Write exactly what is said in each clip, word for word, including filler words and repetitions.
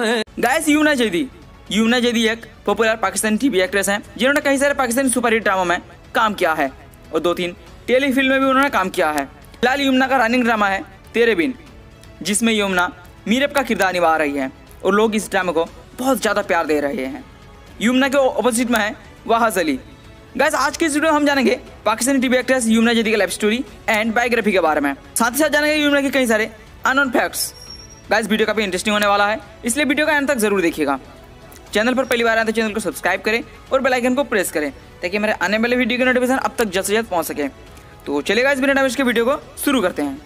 Guys Yamuna Zaidi Yamuna Zaidi एक popular Pakistani TV actress हैं जिन्होंने कई सारे पाकिस्तानी सुपरहिट ड्रामा में काम किया है और दो तीन टेली फिल्म में भी उन्होंने काम किया है। फिलहाल यमुना का रनिंग ड्रामा है तेरे बिन, जिसमें यमुना मीरब का किरदार निभा रही है और लोग इस ड्रामे को बहुत ज़्यादा प्यार दे रहे हैं। यमुना के ऑपोजिट में है वहाज अली। गाइस आज के इस वीडियो में हम जानेंगे पाकिस्तानी टीवी एक्ट्रेस यमुना जैदी की लाइफ स्टोरी एंड बायोग्राफी के बारे में। साथ ही साथ जानेंगे यमुना के कई सारे अननोन फैक्ट्स। गाइस वीडियो काफी इंटरेस्टिंग होने वाला है, इसलिए वीडियो का अंत तक जरूर देखिएगा। चैनल पर पहली बार आए तो चैनल को सब्सक्राइब करें और बेल आइकन को प्रेस करें ताकि मेरे आने वाले वीडियो की नोटिफिकेशन अब तक जल्द से जल्द पहुंच सके। तो चलिए गाइस बिना टाइम वेस्ट के वीडियो को शुरू करते हैं।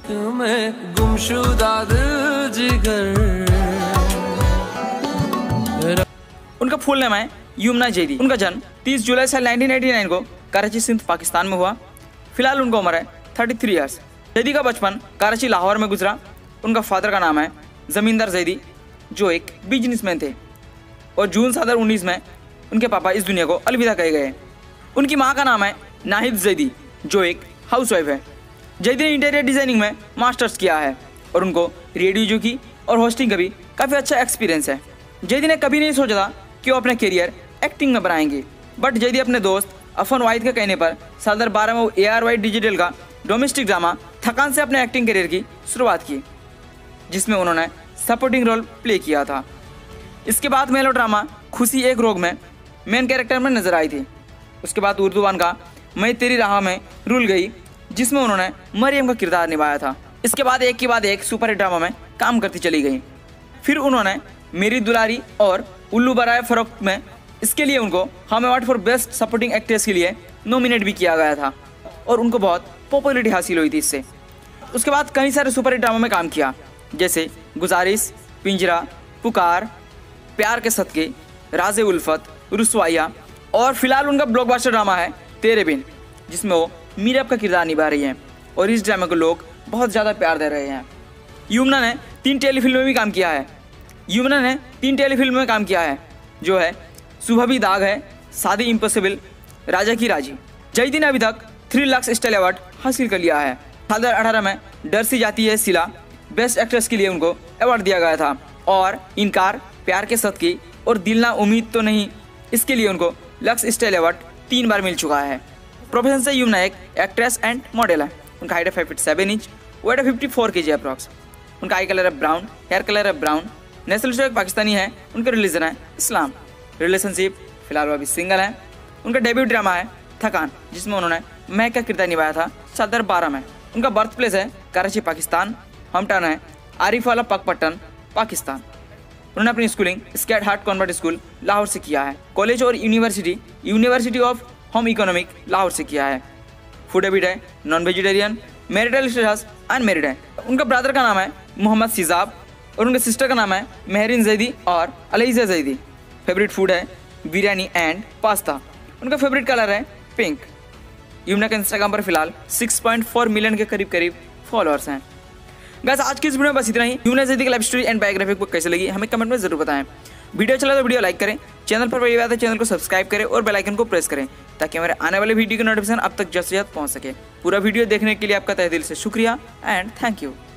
उनका फुल नाम है यमुना जैदी। उनका जन्म तीस जुलाई साल नाइनटीन एटी नाइन को कराची सिंध पाकिस्तान में हुआ। फिलहाल उनका उम्र है थर्टी थ्री ईयर्स। जैदी का बचपन कराची लाहौर में गुजरा। उनका फादर का नाम है जमींदार जैदी जो एक बिजनेसमैन थे और जून साल उन्नीस में उनके पापा इस दुनिया को अलविदा कहे गए। उनकी माँ का नाम है नाहिद जैदी जो एक हाउसवाइफ है। जैदी ने इंटीरियर डिजाइनिंग में मास्टर्स किया है और उनको रेडियो जॉकी और होस्टिंग का भी काफ़ी अच्छा एक्सपीरियंस है। जैदी ने कभी नहीं सोचा था कि वो अपना करियर एक्टिंग में बनाएंगे, बट जैदी अपने दोस्त अफन वाहिद के कहने पर साल दो हज़ार बारह में वो ए आर वाई डिजिटल का डोमेस्टिक ड्रामा थकान से अपने एक्टिंग करियर की शुरुआत की, जिसमें उन्होंने सपोर्टिंग रोल प्ले किया था। इसके बाद मेलो ड्रामा खुशी एक रोग में मेन कैरेक्टर में नजर आई थी। उसके बाद उर्दू वन का मैं तेरी राह में रुल गई, जिसमें उन्होंने मरियम का किरदार निभाया था। इसके बाद एक के बाद एक सुपरहिट ड्रामा में काम करती चली गई। फिर उन्होंने मेरी दुलारी और उल्लू बराए फरोख्त में इसके लिए उनको हम award for best supporting actress के लिए नॉमिनेट भी किया गया था और उनको बहुत पॉपुलरिटी हासिल हुई थी इससे। उसके बाद कई सारे सुपरहिट ड्रामा में काम किया, जैसे गुजारिश, पिंजरा, पुकार, प्यार के सदके, राज़े उल्फत, रुसवाइया और फिलहाल उनका ब्लॉकबस्टर ड्रामा है तेरे बिन, जिसमें वो मीरब का किरदार निभा रही हैं और इस ड्रामे को लोग बहुत ज़्यादा प्यार दे रहे हैं। यमुना ने तीन टेली फिल्म में भी काम किया है। यमुना ने तीन टेली फिल्म में काम किया है जो है सुबह भी दाग है, शादी इम्पॉसिबल, राजा की राजी। जैदी ने अभी तक थ्री लाख स्टाइल अवार्ड हासिल कर लिया है। साल दो हज़ार अठारह में डर सी जाती है सिला बेस्ट एक्ट्रेस के लिए उनको अवार्ड दिया गया था और इनकार, प्यार के सदके और दिल ना उम्मीद तो नहीं, इसके लिए उनको लक्स स्टाइल अवार्ड तीन बार मिल चुका है। प्रोफेशन से यमुना एक एक्ट्रेस एंड मॉडल है। उनका हाइट है five feet seven inch, weight है fifty four K G approx. उनका आई कलर है ब्राउन, हेयर कलर है ब्राउन, नेशनल एक पाकिस्तानी है, उनका रिलीजन है इस्लाम। रिलेशनशिप फिलहाल वो अभी सिंगल है। उनका डेब्यू ड्रामा है थकान, जिसमें उन्होंने महक का किरदार निभाया था साल दो हज़ार बारह में। उनका बर्थ प्लेस है कराची पाकिस्तान। होम टाउन है आरिफ वाला पकपट्टन पाकिस्तान। उन्होंने अपनी schooling sacred heart convent school Lahore से किया है। कॉलेज और university university of home economic Lahore से किया है। फूड हैबिट है non vegetarian. Marital status unmarried है। उनका ब्रदर का नाम है मोहम्मद सिजाब और उनके सिस्टर का नाम है महरीन जैदी और अलैजा जैदी। फेवरेट फूड है बिरयानी एंड पास्ता। उनका फेवरेट कलर है पिंक। यमुना के इंस्टाग्राम पर फिलहाल सिक्स पॉइंट फोर मिलियन के करीब करीब फॉलोअर्स हैं। गाइस आज की इस वीडियो में बस इतना ही। यमुना जैदी की लाइफ स्टोरी एंड बायोग्राफी को कैसे लगी हमें कमेंट में जरूर बताएं। वीडियो चला तो वीडियो लाइक करें, चैनल पर पहली बार तो चैनल को सब्सक्राइब करें और बेल आइकन को प्रेस करें ताकि हमारे आने वाले वीडियो की नोटिफिकेशन अब तक जल्द से जल्द पहुंच सके। पूरा वीडियो देखने के लिए आपका तहे दिल से शुक्रिया एंड थैंक यू।